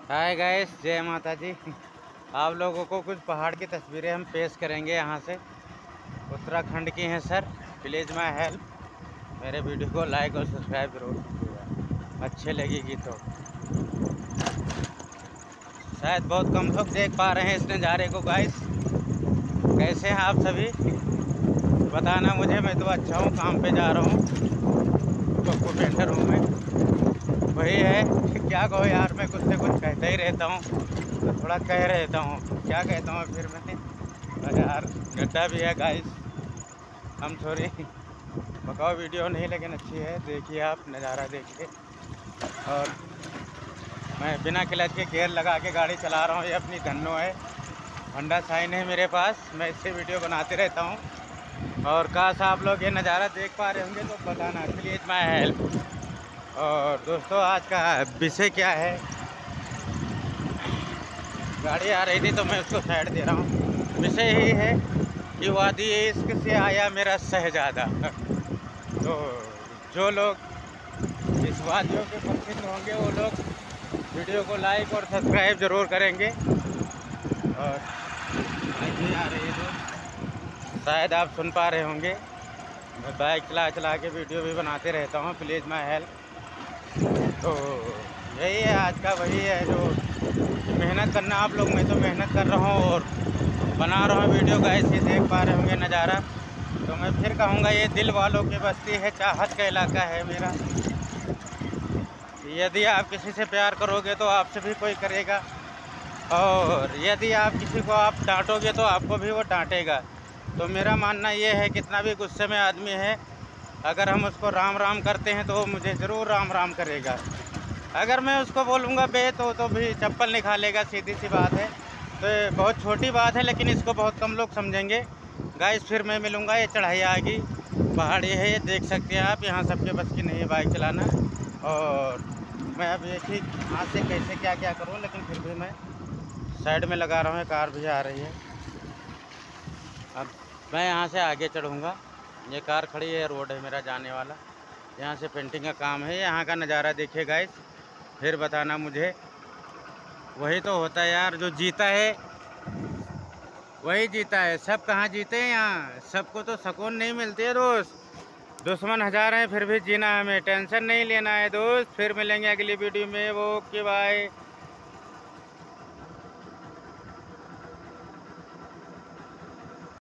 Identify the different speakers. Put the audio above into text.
Speaker 1: Hi guys, जय माता जी। आप लोगों को कुछ पहाड़ की तस्वीरें हम पेश करेंगे यहाँ से। उत्तराखंड की हैं सर। Please my help. मेरे वीडियो को लाइक और सब्सक्राइब जरूर कीजिएगा, अच्छे लगेगी तो। शायद बहुत कम लोग देख पा रहे हैं इस नज़ारे को गाइस। कैसे हैं आप सभी? बताना मुझे। मैं तो अच्छा हूँ, काम पे जा रहा हूँ, तो पेंटर हूँ मैं। वही है क्या कहो यार, मैं कुछ से कुछ कहता ही रहता हूँ, तो थोड़ा कह रहता हूँ। क्या कहता हूँ फिर मैं? अरे यार, गड्ढा भी है गाइस। हम सॉरी। बकाओ वीडियो नहीं, लेकिन अच्छी है, देखिए आप नज़ारा देखिए। और मैं बिना क्लच के गियर लगा के गाड़ी चला रहा हूँ। ये अपनी धन्नो है, होंडा शाइन है मेरे पास। मैं इससे वीडियो बनाते रहता हूँ। और काश आप लोग ये नज़ारा देख पा रहे होंगे तो बताना, प्लीज़ माय हेल्प। और दोस्तों, आज का विषय क्या है? गाड़ी आ रही थी तो मैं उसको साइड दे रहा हूँ। विषय ही है कि वादी इश्क से आया मेरा शहजादा। तो जो लोग इस वादियों के पसंद होंगे वो लोग वीडियो को लाइक और सब्सक्राइब ज़रूर करेंगे। और बाइक भी आ रही है तो शायद आप सुन पा रहे होंगे। मैं बाइक चला चला के वीडियो भी बनाते रहता हूँ, प्लीज़ माय हेल्प। तो यही है आज का, वही है जो मेहनत करना आप लोग। मैं तो मेहनत कर रहा हूँ और बना रहा हूँ वीडियो का। ऐसे देख पा रहे होंगे नज़ारा। तो मैं फिर कहूँगा, ये दिल वालों की बस्ती है, चाहत का इलाका है मेरा। यदि आप किसी से प्यार करोगे तो आपसे भी कोई करेगा, और यदि आप किसी को आप डांटोगे तो आपको भी वो डांटेगा। तो मेरा मानना ये है, कितना भी गुस्से में आदमी है, अगर हम उसको राम राम करते हैं तो वो मुझे ज़रूर राम राम करेगा। अगर मैं उसको बोलूँगा बे तो भी चप्पल निकालेगा, सीधी सी बात है। तो ये बहुत छोटी बात है, लेकिन इसको बहुत कम लोग समझेंगे। गाइस, फिर मैं मिलूँगा। ये चढ़ाई आएगी, पहाड़ी है, ये देख सकते हैं आप। यहाँ सबके बस की नहीं है बाइक चलाना। और मैं अब एक ही हाथ से कैसे क्या क्या करूँ, लेकिन फिर भी मैं साइड में लगा रहा हूँ। कार भी आ रही है। अब मैं यहाँ से आगे चढ़ूँगा। ये कार खड़ी है, रोड है मेरा जाने वाला। यहाँ से पेंटिंग का काम है। यहाँ का नज़ारा देखिए गाइस, फिर बताना मुझे। वही तो होता है यार, जो जीता है वही जीता है। सब कहाँ जीते हैं यहाँ, सबको तो सुकून नहीं मिलती है दोस्त। दुश्मन हजार हैं फिर भी जीना हमें, टेंशन नहीं लेना है दोस्त। फिर मिलेंगे अगली वीडियो में। वो ओके बाय।